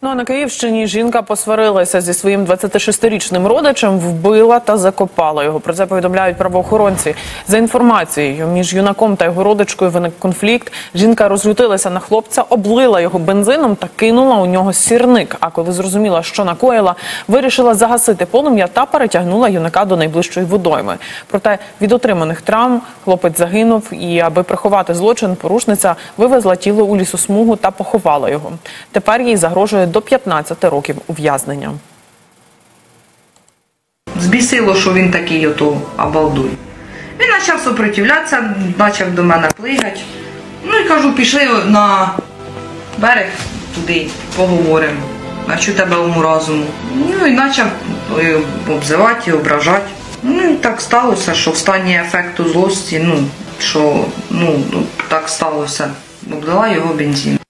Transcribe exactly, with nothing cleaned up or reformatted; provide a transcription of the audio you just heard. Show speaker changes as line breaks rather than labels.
Ну а на Київщині жінка посварилася зі своїм двадцятишестирічним родичем, вбила та закопала його. Про це повідомляють правоохоронці. За інформацією, між юнаком та його родичкою виник конфлікт. Жінка розлютилася на хлопця, облила його бензином та кинула у нього сірник. А коли зрозуміла, що накоїла, вирішила загасити полум'я та перетягнула юнака до найближчої водойми. Проте від отриманих травм хлопець загинув і, аби приховати злочин, порушниця вивезла тіло у лісосмугу та поховала його. Тепер їй загрожує до п'ятнадцяти років ув'язнення.
Збісило, що він такий ото обалдуй. Він почав супротивлятися, почав до мене плигати. Ну і кажу, пішли на берег туди, поговоримо. Навчу тебе уму розуму. Ну і почав обзивати, ображати. Ну і так сталося, що в стані ефекту злості, ну, що, ну, так сталося. Облила його бензин.